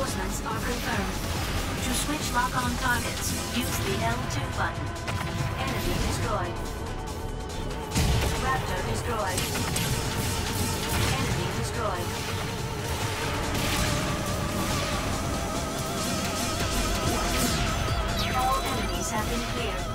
Reinforcements are confirmed. To switch lock-on targets, use the L2 button. Enemy destroyed. Raptor destroyed. Enemy destroyed. All enemies have been cleared.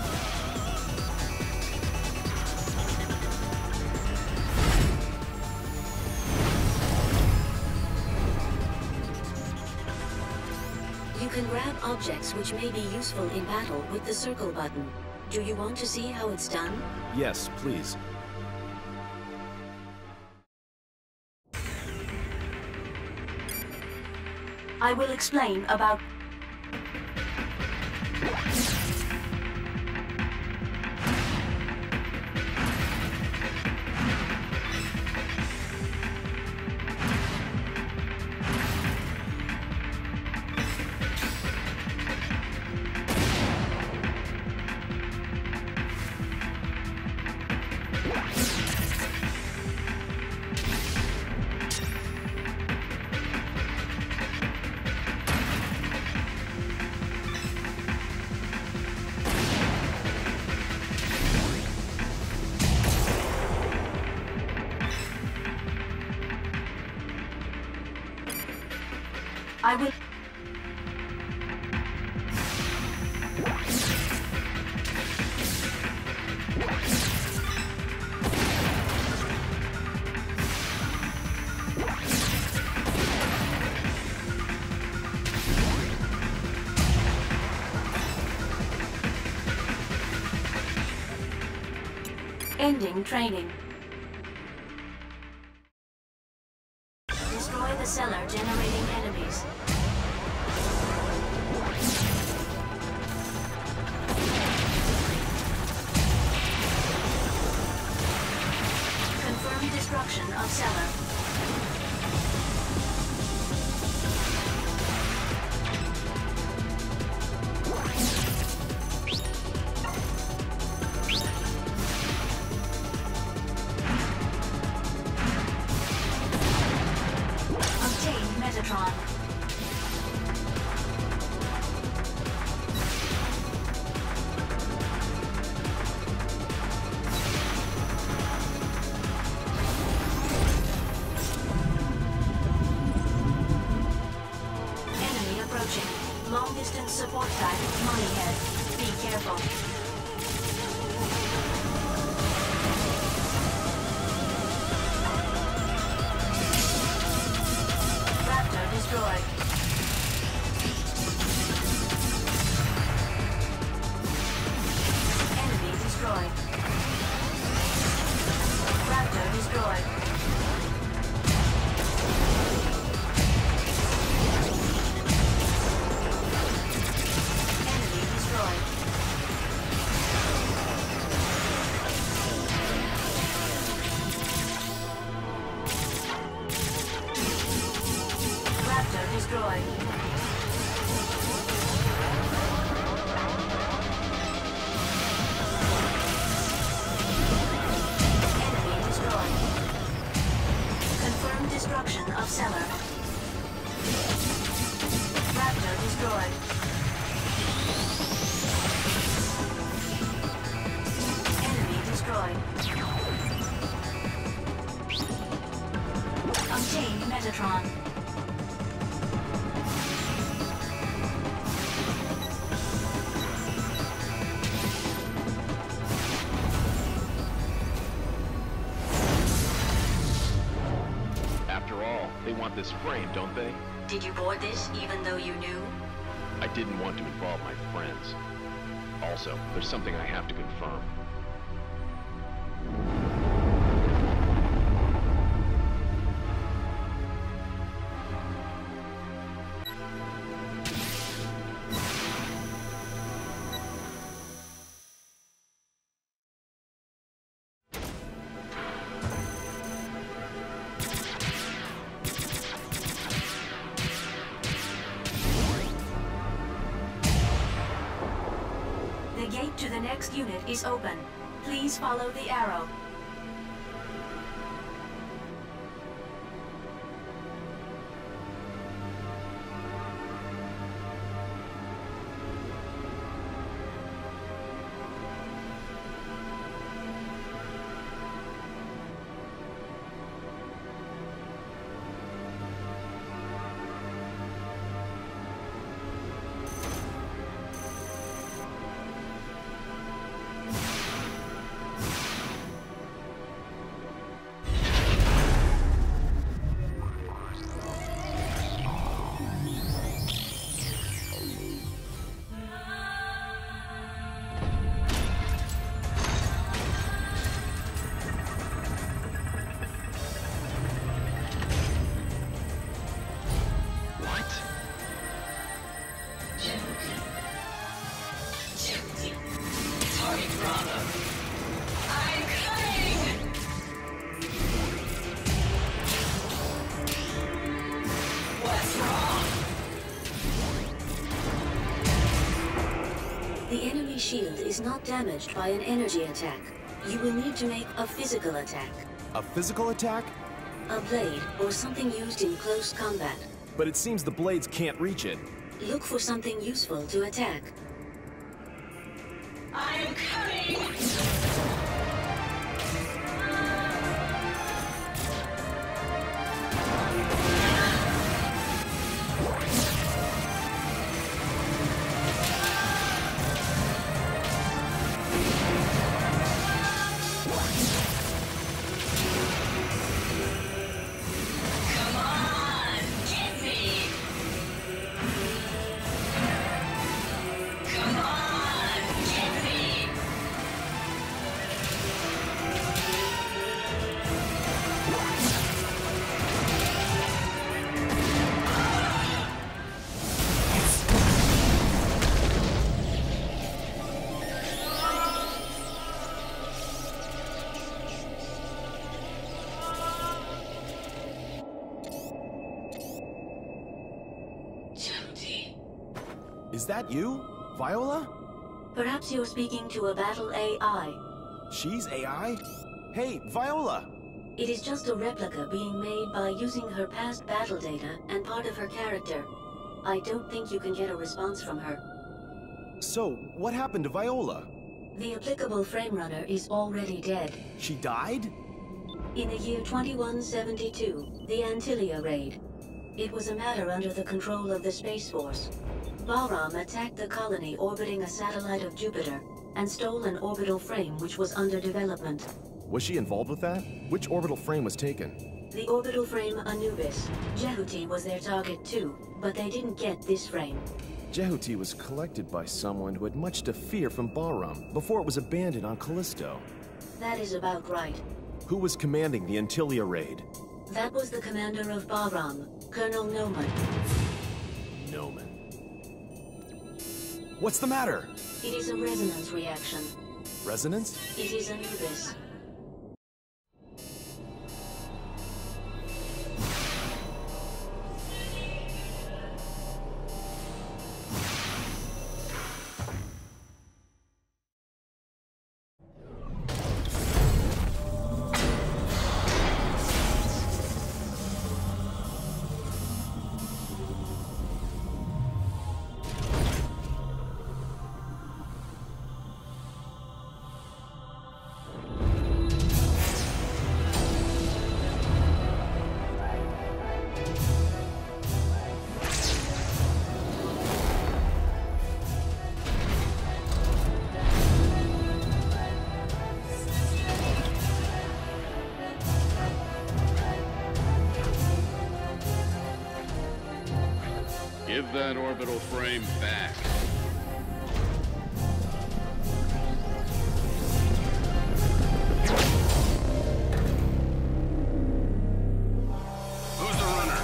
You can grab objects which may be useful in battle with the circle button. Do you want to see how it's done? Yes, please. I will explain about... I will... Ending training. Destroy the cellar generating enemies. Confirm destruction of cellar. Metatron. Enemy approaching. Long-distance support type, Moneyhead. Be careful. Destroyed. Enemy destroyed. Raptor destroyed. Enemy destroyed. Destroyed. Enemy destroyed. Confirmed destruction of cellar. Raptor destroyed. Enemy destroyed. Obtain Metatron. They want this frame, don't they? Did you board this even though you knew? I didn't want to involve my friends. Also, there's something I have to confirm. The gate to the next unit is open. Please follow the arrow. shield is not damaged by an energy attack. You will need to make a physical attack. A physical attack? A blade or something used in close combat. But it seems the blades can't reach it. Look for something useful to attack. I am coming! Is that you? Viola? Perhaps you're speaking to a battle AI. She's AI? Hey, Viola! It is just a replica being made by using her past battle data and part of her character. I don't think you can get a response from her. So, what happened to Viola? The applicable frame runner is already dead. She died? In the year 2172, the Antillia raid. It was a matter under the control of the Space Force. Bahram attacked the colony orbiting a satellite of Jupiter and stole an orbital frame which was under development. Was she involved with that? Which orbital frame was taken? The orbital frame Anubis. Jehuti was their target too, but they didn't get this frame. Jehuti was collected by someone who had much to fear from Bahram before it was abandoned on Callisto. That is about right. Who was commanding the Antillia raid? That was the commander of Bahram, Colonel Noman. Noman. What's the matter? It is a resonance reaction. Resonance? It is Anubis. Give that orbital frame back. Who's the runner?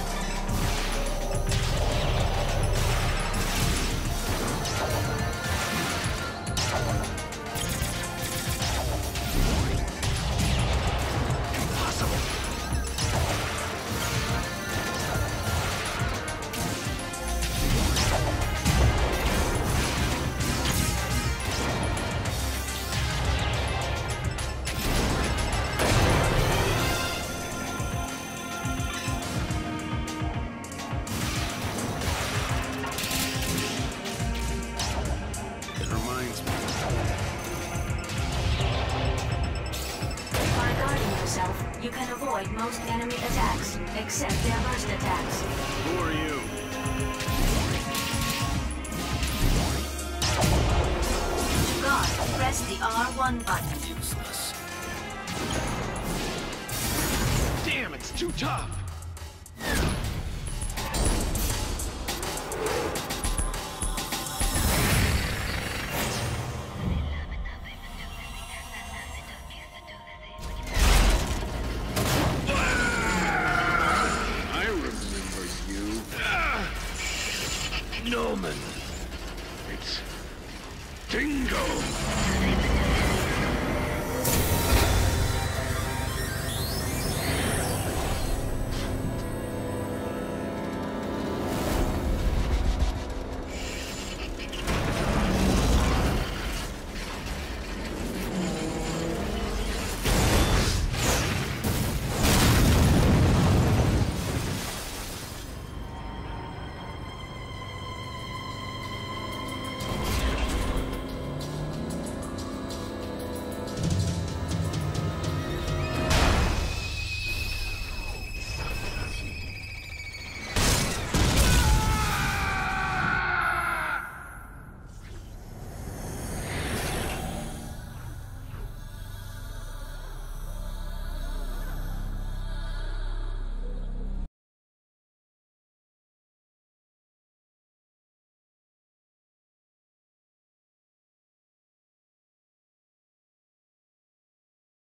You can avoid most enemy attacks, except their burst attacks. Who are you? To guard, press the R1 button. Useless. Damn, it's too tough! Noman. It's Dingo.